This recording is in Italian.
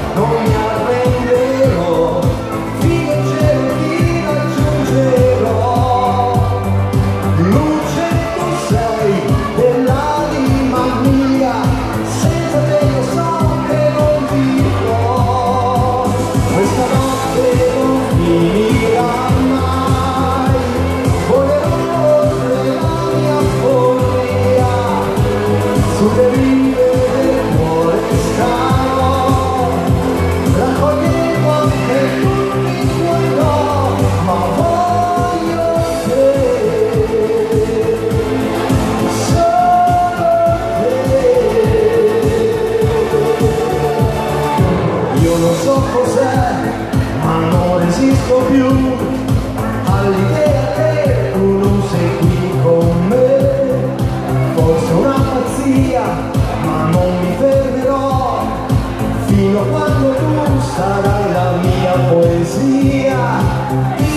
non mi arrenderò, fino al cielo ti raggiungerò. Luce tu sei dell'anima mia, senza te io so che non vivrò. Questa notte non finirà mai, volerò oltre la mia follia, sulle rive del cuore starò, raccogliendo anche tutti i tuoi no, ma voglio te, solo te. Io non so cos'è, ma non resisto più all'idea che tu non sei qui con me. Forse una pazzia, ma non mi fermerò fino a quando tu sarai la mia poesia.